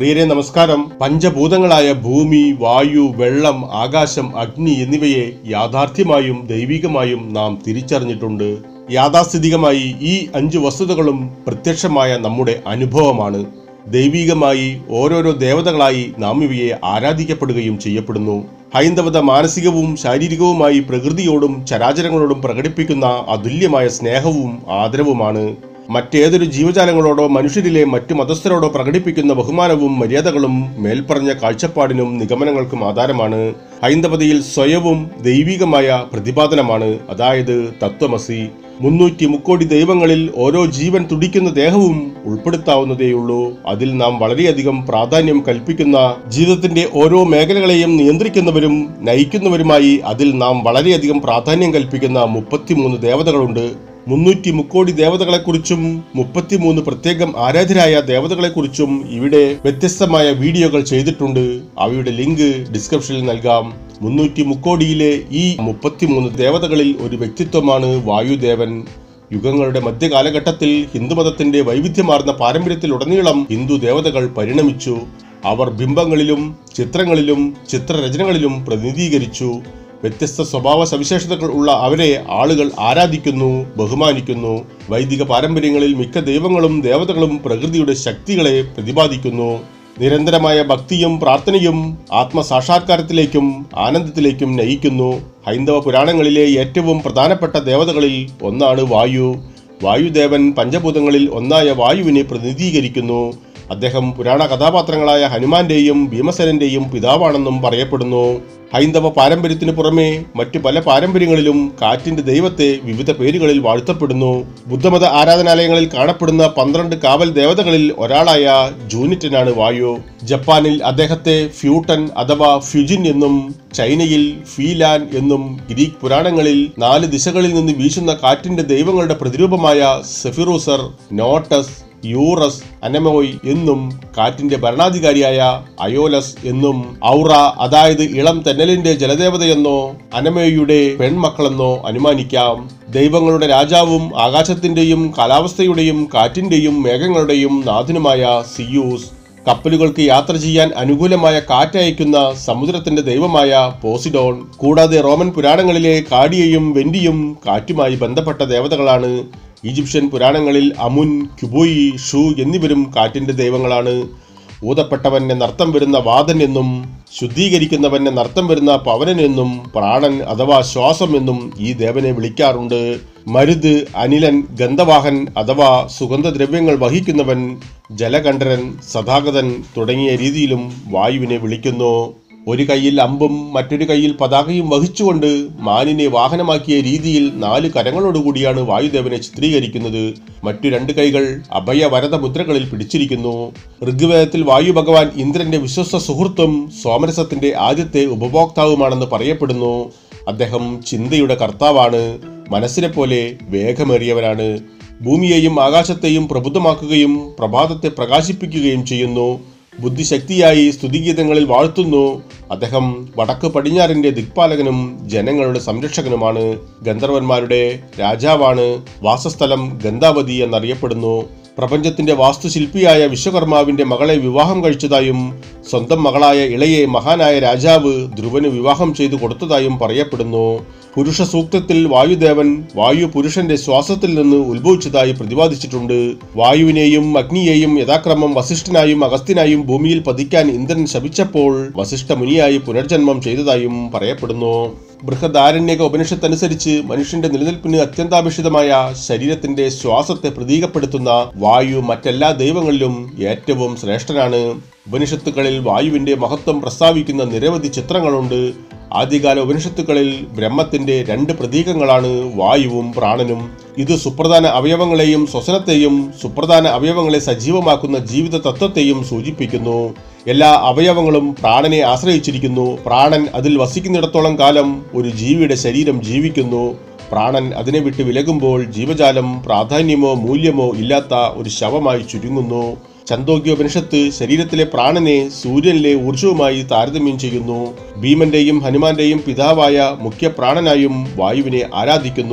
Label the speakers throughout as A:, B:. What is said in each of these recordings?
A: പ്രിയരെ നമസ്കാരം. പഞ്ചഭൂതങ്ങളായ ഭൂമി, വായു, വെള്ളം, ആകാശം, അഗ്നി എന്നിവയെ യാഥാർത്ഥ്യമായും ദൈവികമായും നാം തിരിച്ചറിഞ്ഞിട്ടുണ്ട്. യാഥാസ്ഥിതികമായി ഈ 5 വസ്തുതകളും പ്രത്യക്ഷമായ നമ്മുടെ അനുഭവമാണ്. ദൈവികമായി ഓരോരോ ദേവതകളായി നാം ഇവയെ ആരാധിക്കപ്പെടുകയും ചെയ്യപ്പെടുന്നു. ഹൈന്ദവത മാനസികവും ശാരീരികവുമായി പ്രകൃതിയോടും ചരാചരങ്ങളോടും പ്രകടിപ്പിക്കുന്ന അതുല്യമായ സ്നേഹവും ആദരവുമാണ്. മറ്റേതൊരു ജീവജാലങ്ങളോടോ മനുഷ്യരിലെ മറ്റു മതസ്ഥരോടോ പ്രകടിപ്പിക്കുന്ന ബഹുമാനവും മര്യാദകളും മേൽപ്പറഞ്ഞ കാഴ്ചപ്പാടിനും നിഗമനങ്ങൾക്കും ആധാരമാണ്. ഹൈന്ദവതയിൽ സ്വയവും ദൈവികമായ പ്രതിപാദനമാണ്, അതായത് തത്വമസി. 330 ദൈവങ്ങളിൽ ഓരോ ജീവൻ തുടിക്കുന്ന ദേഹവും ഉൾപ്പെടുത്താവുന്നതേയുള്ളൂ. അതിൽ നാം വളരെയധികം പ്രാധാന്യം കൽപ്പിക്കുന്ന, ജീവിതത്തിന്റെ ഓരോ മേഖലകളെയും നിയന്ത്രിക്കുന്നവരും നയിക്കുന്നവരുമായി അതിൽ നാം വളരെയധികം പ്രാധാന്യം കൽപ്പിക്കുന്ന 33 ദേവതകളുണ്ട്. 330 ദേവതകളെക്കുറിച്ചും 33 പ്രത്യേകം ആരാധ്യരായ ദേവതകളെക്കുറിച്ചും ഇവിടെ വ്യത്യസ്തമായ വീഡിയോകൾ ചെയ്തിട്ടുണ്ട്. അവയുടെ ലിങ്ക് ഡിസ്ക്രിപ്ഷനിൽ നൽകാം. 330 ഈ 33 ദേവതകളിൽ ഒരു വ്യക്തിത്വമാണ് വായുദേവൻ. യുഗങ്ങളുടെ മധ്യകാലഘട്ടത്തിൽ ഹിന്ദുമതത്തിന്റെ വൈവിധ്യമാർന്ന പാരമ്പര്യത്തിലുടനീളം ഹിന്ദു ദേവതകൾ പരിണമിച്ചു. അവർ ബിംബങ്ങളിലും ചിത്രങ്ങളിലും ചിത്രരചനകളിലും പ്രതിനിധീകരിച്ചു. വ്യത്യസ്ത സ്വഭാവ സവിശേഷതകൾ ഉള്ള അവരെ ആളുകൾ ആരാധിക്കുന്നു, ബഹുമാനിക്കുന്നു. വൈദിക പാരമ്പര്യങ്ങളിൽ മിക്ക ദൈവങ്ങളും ദേവതകളും പ്രകൃതിയുടെ ശക്തികളെ പ്രതിപാദിക്കുന്നു. നിരന്തരമായ ഭക്തിയും പ്രാർത്ഥനയും ആത്മസാക്ഷാത്കാരത്തിലേക്കും ആനന്ദത്തിലേക്കും നയിക്കുന്നു. ഹൈന്ദവ പുരാണങ്ങളിലെ ഏറ്റവും പ്രധാനപ്പെട്ട ദേവതകളിൽ ഒന്നാണ് വായു. വായുദേവൻ പഞ്ചഭൂതങ്ങളിൽ ഒന്നായ വായുവിനെ പ്രതിനിധീകരിക്കുന്നു. അദ്ദേഹം പുരാണ കഥാപാത്രങ്ങളായ ഹനുമാന്റെയും ഭീമസേനന്റെയും പിതാവാണെന്നും പറയപ്പെടുന്നു. ഹൈന്ദവ പാരമ്പര്യത്തിനു പുറമെ മറ്റു പല പാരമ്പര്യങ്ങളിലും കാറ്റിന്റെ ദൈവത്തെ വിവിധ പേരുകളിൽ വാഴ്ത്തപ്പെടുന്നു. ബുദ്ധമത ആരാധനാലയങ്ങളിൽ കാണപ്പെടുന്ന 12 കാവൽ ദേവതകളിൽ ഒരാളായ ജൂനിറ്റനാണ് വായു. ജപ്പാനിൽ അദ്ദേഹത്തെ ഫ്യൂട്ടൻ അഥവാ ഫ്യുജിൻ എന്നും ചൈനയിൽ ഫീലാൻ എന്നും ഗ്രീക്ക് പുരാണങ്ങളിൽ 4 ദിശകളിൽ നിന്ന് വീശുന്ന കാറ്റിന്റെ ദൈവങ്ങളുടെ പ്രതിരൂപമായ സെഫിറൂസർ, നോട്ടസ്, യൂറസ്, അനമോയ് എന്നും കാറ്റിന്റെ ഭരണാധികാരിയായ അയോലസ് എന്നും ഔറ അതായത് ഇളം തെന്നലിന്റെ ജലദേവതയെന്നോ അനമോയുടെ പെൺമക്കളെന്നോ അനുമാനിക്കാം. ദൈവങ്ങളുടെ രാജാവും ആകാശത്തിന്റെയും കാലാവസ്ഥയുടെയും കാറ്റിന്റെയും മേഘങ്ങളുടെയും നാഥനുമായ സിയൂസ്, കപ്പലുകൾക്ക് യാത്ര ചെയ്യാൻ അനുകൂലമായ കാറ്റയക്കുന്ന സമുദ്രത്തിന്റെ ദൈവമായ പോസിഡോൺ, കൂടാതെ റോമൻ പുരാണങ്ങളിലെ കാഡിയയും വെന്റിയും കാറ്റുമായി ബന്ധപ്പെട്ട ദേവതകളാണ്. ഈജിപ്ഷ്യൻ പുരാണങ്ങളിൽ അമുൻ, ക്യുബുയി, ഷൂ എന്നിവരും കാറ്റിന്റെ ദൈവങ്ങളാണ്. ഊതപ്പെട്ടവൻ എന്നർത്ഥം വരുന്ന വാതൻ എന്നും ശുദ്ധീകരിക്കുന്നവൻ എന്നർത്ഥം വരുന്ന പവനൻ എന്നും പ്രാണൻ അഥവാ ശ്വാസം എന്നും ഈ ദേവനെ വിളിക്കാറുണ്ട്. മരുത്, അനിലൻ, ഗന്ധവാഹൻ അഥവാ സുഗന്ധദ്രവ്യങ്ങൾ വഹിക്കുന്നവൻ, ജലകണ്ഠരൻ, സദാഗതൻ തുടങ്ങിയ രീതിയിലും വായുവിനെ വിളിക്കുന്നു. ഒരു കൈയിൽ അമ്പും മറ്റൊരു കൈയിൽ പതാകയും വഹിച്ചുകൊണ്ട് മാനിനെ വാഹനമാക്കിയ രീതിയിൽ 4 കരങ്ങളോടുകൂടിയാണ് വായുദേവനെ ചിത്രീകരിക്കുന്നത്. മറ്റു 2 കൈകൾ അഭയവരദ മുദ്രകളിൽ പിടിച്ചിരിക്കുന്നു. ഋഗ്വേദത്തിൽ വായു ഭഗവാൻ ഇന്ദ്രന്റെ വിശ്വസ്ത സുഹൃത്തും സോമരസത്തിന്റെ ആദ്യത്തെ ഉപഭോക്താവുമാണെന്ന് പറയപ്പെടുന്നു. അദ്ദേഹം ചിന്തയുടെ കർത്താവാണ്. മനസ്സിനെ പോലെ വേഗമേറിയവനാണ്. ഭൂമിയെയും ആകാശത്തെയും പ്രബുദ്ധമാക്കുകയും പ്രഭാതത്തെ പ്രകാശിപ്പിക്കുകയും ചെയ്യുന്നു. ബുദ്ധിശക്തിയായി സ്തുതിഗീതങ്ങളിൽ വാഴ്ത്തുന്നു. അദ്ദേഹം വടക്ക് പടിഞ്ഞാറിന്റെ ദിക്പാലകനും ജനങ്ങളുടെ സംരക്ഷകനുമാണ്. ഗന്ധർവന്മാരുടെ രാജാവാണ്. വാസസ്ഥലം ഗന്ധാവതി എന്നറിയപ്പെടുന്നു. പ്രപഞ്ചത്തിന്റെ വാസ്തുശില്പിയായ വിശ്വകർമാവിന്റെ മകളെ വിവാഹം കഴിച്ചതായും സ്വന്തം മകളായ ഇളയെ മഹാനായ രാജാവ് ധ്രുവന് വിവാഹം ചെയ്തു കൊടുത്തതായും പറയപ്പെടുന്നു. പുരുഷ സൂക്തത്തിൽ വായുദേവൻ വായു പുരുഷന്റെ ശ്വാസത്തിൽ നിന്ന് ഉത്ഭവിച്ചതായി പ്രതിപാദിച്ചിട്ടുണ്ട്. വായുവിനെയും അഗ്നിയെയും യഥാക്രമം വസിഷ്ഠനായും അഗസ്ത്യനായും ഭൂമിയിൽ പതിക്കാൻ ഇന്ദ്രൻ ശപിച്ചപ്പോൾ വസിഷ്ഠ മുനിയായി പുനർജന്മം ചെയ്തതായും പറയപ്പെടുന്നു. ബൃഹദാരണ്യക ഉപനിഷത്തനുസരിച്ച് മനുഷ്യന്റെ നിലനിൽപ്പിന് അത്യന്താപേക്ഷിതമായ ശരീരത്തിന്റെ ശ്വാസത്തെ പ്രതീകപ്പെടുത്തുന്ന വായു മറ്റെല്ലാ ദൈവങ്ങളിലും ഏറ്റവും ശ്രേഷ്ഠനാണ്. ഉപനിഷത്തുക്കളിൽ വായുവിന്റെ മഹത്വം പ്രസ്താവിക്കുന്ന നിരവധി ചിത്രങ്ങളുണ്ട്. ആദ്യകാല ഉപനിഷത്തുക്കളിൽ ബ്രഹ്മത്തിന്റെ 2 പ്രതീകങ്ങളാണ് വായുവും പ്രാണനും. ഇത് സുപ്രധാന അവയവങ്ങളെയും ശ്വസനത്തെയും സുപ്രധാന അവയവങ്ങളെ സജീവമാക്കുന്ന ജീവിത തത്വത്തെയും സൂചിപ്പിക്കുന്നു. എല്ലാ അവയവങ്ങളും പ്രാണനെ ആശ്രയിച്ചിരിക്കുന്നു. പ്രാണൻ അതിൽ വസിക്കുന്നിടത്തോളം കാലം ഒരു ജീവിയുടെ ശരീരം ജീവിക്കുന്നു. പ്രാണൻ അതിനെ വിട്ട് വിലകുമ്പോൾ ജീവജാലം പ്രാധാന്യമോ മൂല്യമോ ഇല്ലാത്ത ഒരു ശവമായി ചുരുങ്ങുന്നു. ഛന്ദോഗ്യോപനിഷത്ത് ശരീരത്തിലെ പ്രാണനെ സൂര്യനിലെ ഊർജവുമായി താരതമ്യം ചെയ്യുന്നു. ഭീമന്റെയും ഹനുമാന്റെയും പിതാവായ മുഖ്യ പ്രാണനായും വായുവിനെ ആരാധിക്കുന്നു.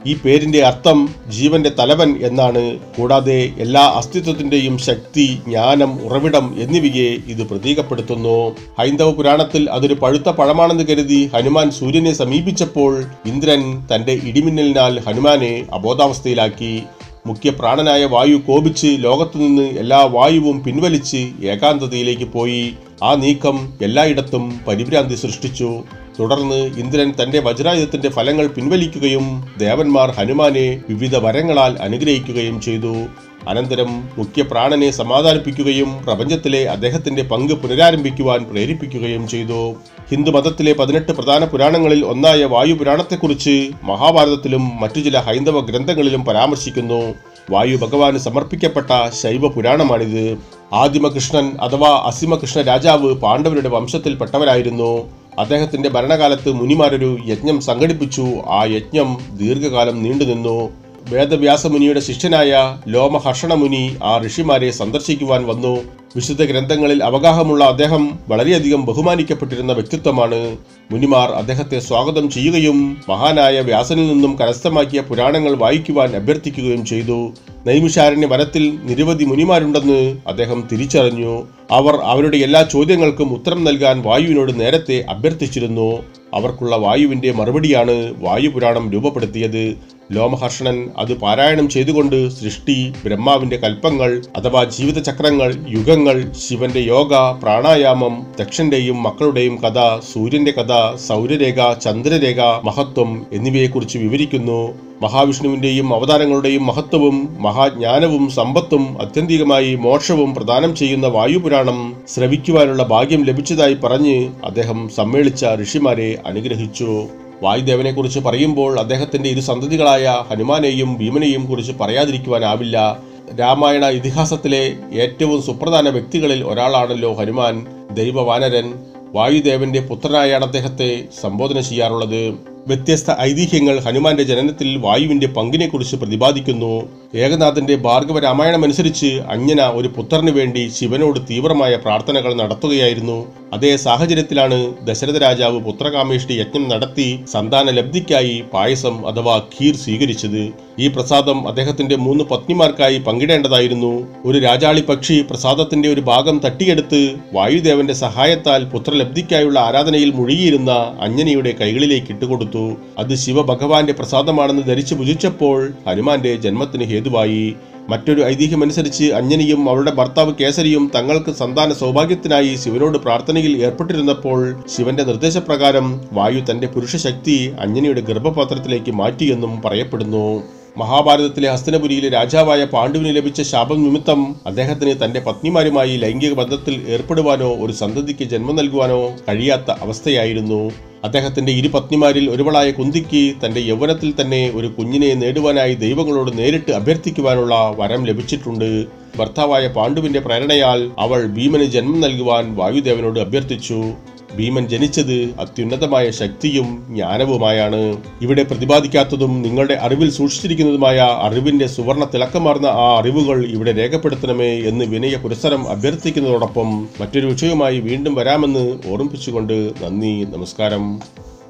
A: ഈ പേരിന്റെ അർത്ഥം ജീവന്റെ തലവൻ എന്നാണ്. കൂടാതെ എല്ലാ അസ്തിത്വത്തിന്റെയും ശക്തി, ജ്ഞാനം, ഉറവിടം എന്നിവയെ ഇത് പ്രതീകപ്പെടുത്തുന്നു. ഹൈന്ദവ പുരാണത്തിൽ അതൊരു പഴുത്ത പഴമാണെന്ന് കരുതി ഹനുമാൻ സൂര്യനെ സമീപിച്ചപ്പോൾ ഇന്ദ്രൻ തന്റെ ഇടിമിന്നലിനാൽ ഹനുമാനെ അബോധാവസ്ഥയിലാക്കി. മുഖ്യ പ്രാണനായ വായു കോപിച്ച് ലോകത്തുനിന്ന് എല്ലാ വായുവും പിൻവലിച്ച് ഏകാന്തതയിലേക്ക് പോയി. ആ നീക്കം എല്ലായിടത്തും പരിഭ്രാന്തി സൃഷ്ടിച്ചു. തുടർന്ന് ഇന്ദ്രൻ തന്റെ വജ്രായുധത്തിന്റെ ഫലങ്ങൾ പിൻവലിക്കുകയും ദേവന്മാർ ഹനുമാനെ വിവിധ വരങ്ങളാൽ അനുഗ്രഹിക്കുകയും ചെയ്തു. അനന്തരം മുഖ്യ പ്രാണനെ സമാധാനിപ്പിക്കുകയും പ്രപഞ്ചത്തിലെ അദ്ദേഹത്തിന്റെ പങ്ക് പുനരാരംഭിക്കുവാൻ പ്രേരിപ്പിക്കുകയും ചെയ്തു. ഹിന്ദുമതത്തിലെ 18 പ്രധാന പുരാണങ്ങളിൽ ഒന്നായ വായു പുരാണത്തെക്കുറിച്ച് മഹാഭാരതത്തിലും മറ്റു ചില ഹൈന്ദവ ഗ്രന്ഥങ്ങളിലും പരാമർശിക്കുന്നു. വായു ഭഗവാന് സമർപ്പിക്കപ്പെട്ട ശൈവ പുരാണമാണിത്. ആദിമകൃഷ്ണൻ അഥവാ അസിമകൃഷ്ണ രാജാവ് പാണ്ഡവരുടെ വംശത്തിൽപ്പെട്ടവരായിരുന്നു. അദ്ദേഹത്തിന്റെ ഭരണകാലത്ത് മുനിമാരൊരു യജ്ഞം സംഘടിപ്പിച്ചു. ആ യജ്ഞം ദീർഘകാലം നീണ്ടുനിന്നു. വേദവ്യാസമുനിയുടെ ശിഷ്യനായ ലോമഹർഷണ മുനി ആ ഋഷിമാരെ സന്ദർശിക്കുവാൻ വന്നു. വിശുദ്ധ ഗ്രന്ഥങ്ങളിൽ അവഗാഹമുള്ള അദ്ദേഹം വളരെയധികം ബഹുമാനിക്കപ്പെട്ടിരുന്ന വ്യക്തിത്വമാണ്. മുനിമാർ അദ്ദേഹത്തെ സ്വാഗതം ചെയ്യുകയും മഹാനായ വ്യാസനിൽ നിന്നും കരസ്ഥമാക്കിയ പുരാണങ്ങൾ വായിക്കുവാൻ അഭ്യർത്ഥിക്കുകയും ചെയ്തു. നൈമിഷാരണ്യ വനത്തിൽ നിരവധി മുനിമാരുണ്ടെന്ന് അദ്ദേഹം തിരിച്ചറിഞ്ഞു. അവർ അവരുടെ എല്ലാ ചോദ്യങ്ങൾക്കും ഉത്തരം നൽകാൻ വായുവിനോട് നേരത്തെ അഭ്യർത്ഥിച്ചിരുന്നു. അവർക്കുള്ള വായുവിന്റെ മറുപടിയാണ് വായുപുരാണം രൂപപ്പെടുത്തിയത്. ലോമഹർഷണൻ അത് പാരായണം ചെയ്തുകൊണ്ട് സൃഷ്ടി, ബ്രഹ്മാവിന്റെ കൽപ്പങ്ങൾ അഥവാ ജീവിതചക്രങ്ങൾ, യുഗങ്ങൾ, ശിവന്റെ യോഗ, പ്രാണായാമം, ദക്ഷന്റെയും മക്കളുടെയും കഥ, സൂര്യന്റെ കഥ, സൗരരേഖ, ചന്ദ്രരേഖ, മഹത്വം എന്നിവയെക്കുറിച്ച് വിവരിക്കുന്നു. മഹാവിഷ്ണുവിന്റെയും അവതാരങ്ങളുടെയും മഹത്വവും മഹാജ്ഞാനവും സമ്പത്തും ആത്യന്തികമായി മോക്ഷവും പ്രദാനം ചെയ്യുന്ന വായുപുരാണം ശ്രവിക്കുവാനുള്ള ഭാഗ്യം ലഭിച്ചതായി പറഞ്ഞ് അദ്ദേഹം സമ്മേളിച്ച ഋഷിമാരെ അനുഗ്രഹിച്ചു. വായുദേവനെക്കുറിച്ച് പറയുമ്പോൾ അദ്ദേഹത്തിന്റെ ഇരു സന്തതികളായ ഹനുമാനെയും ഭീമനെയും കുറിച്ച് പറയാതിരിക്കുവാനാവില്ല. രാമായണ ഇതിഹാസത്തിലെ ഏറ്റവും സുപ്രധാന വ്യക്തികളിൽ ഒരാളാണല്ലോ ഹനുമാൻ. ദൈവവാനരൻ. വായുദേവന്റെ പുത്രനായാണ് അദ്ദേഹത്തെ സംബോധന ചെയ്യാറുള്ളത്. വ്യത്യസ്ത ഐതിഹ്യങ്ങൾ ഹനുമാന്റെ ജനനത്തിൽ വായുവിന്റെ പങ്കിനെക്കുറിച്ച് പ്രതിപാദിക്കുന്നു. ഏകനാഥന്റെ ഭാർഗവ രാമായണമനുസരിച്ച് അഞ്ജന ഒരു പുത്രന് വേണ്ടി ശിവനോട് തീവ്രമായ പ്രാർത്ഥനകൾ നടത്തുകയായിരുന്നു. അതേ സാഹചര്യത്തിലാണ് ദശരഥ രാജാവ് പുത്രകാമേഷ്ടി യജ്ഞം നടത്തി സന്താന ലബ്ധിക്കായി പായസം അഥവാ ഖീർ സ്വീകരിച്ചത്. ഈ പ്രസാദം അദ്ദേഹത്തിന്റെ 3 പത്നിമാർക്കായി പങ്കിടേണ്ടതായിരുന്നു. ഒരു രാജാളി പക്ഷി പ്രസാദത്തിന്റെ ഒരു ഭാഗം തട്ടിയെടുത്ത് വായുദേവന്റെ സഹായത്താൽ പുത്രലബ്ധിക്കായുള്ള ആരാധനയിൽ മുഴുകിയിരുന്ന അഞ്ജനയുടെ കൈകളിലേക്ക് ഇട്ടുകൊടുത്തു. അത് ശിവഭഗവാന്റെ പ്രസാദമാണെന്ന് ധരിച്ചു ഭുജിച്ചപ്പോൾ ഹനുമാന്റെ ജന്മത്തിന് ഹേതുവായി. മറ്റൊരു ഐതിഹ്യമനുസരിച്ച് അഞ്ജനിയും അവളുടെ ഭർത്താവ് കേസരിയും തങ്ങൾക്ക് സന്താന സൗഭാഗ്യത്തിനായി ശിവനോട് പ്രാർത്ഥനയിൽ ഏർപ്പെട്ടിരുന്നപ്പോൾ ശിവന്റെ നിർദ്ദേശപ്രകാരം വായു തന്റെ പുരുഷശക്തി അഞ്ജനിയുടെ ഗർഭപാത്രത്തിലേക്ക് മാറ്റിയെന്നും പറയപ്പെടുന്നു. മഹാഭാരതത്തിലെ ഹസ്തനപുരിയിലെ രാജാവായ പാണ്ഡുവിന് ലഭിച്ച ശാപം നിമിത്തം അദ്ദേഹത്തിന് തന്റെ പത്നിമാരുമായി ലൈംഗിക ബന്ധത്തിൽ ഏർപ്പെടുവാനോ ഒരു സന്തതിക്ക് ജന്മം നൽകുവാനോ കഴിയാത്ത അവസ്ഥയായിരുന്നു. അദ്ദേഹത്തിന്റെ 2 പത്നിമാരിൽ ഒരുവളായ കുന്തിക്ക് തന്റെ യൗവനത്തിൽ തന്നെ ഒരു കുഞ്ഞിനെ നേടുവാനായി ദൈവങ്ങളോട് നേരിട്ട് അഭ്യർത്ഥിക്കുവാനുള്ള വരം ലഭിച്ചിട്ടുണ്ട്. ഭർത്താവായ പാണ്ഡുവിന്റെ പ്രേരണയാൽ അവൾ ഭീമന് ജന്മം നൽകുവാൻ വായുദേവനോട് അഭ്യർത്ഥിച്ചു. ഭീമൻ ജനിച്ചത് അത്യുന്നതമായ ശക്തിയും ജ്ഞാനവുമായാണ്. ഇവിടെ പ്രതിപാദിക്കാത്തതും നിങ്ങളുടെ അറിവിൽ സൂക്ഷിച്ചിരിക്കുന്നതുമായ അറിവിന്റെ സുവർണ തിളക്കമാർന്ന ആ അറിവുകൾ ഇവിടെ രേഖപ്പെടുത്തണമേ എന്ന് വിനയ പുരസ്സരം അഭ്യർത്ഥിക്കുന്നതോടൊപ്പം മറ്റൊരു വിഷയവുമായി വീണ്ടും വരാമെന്ന് ഓർമ്മിപ്പിച്ചുകൊണ്ട് നന്ദി, നമസ്കാരം.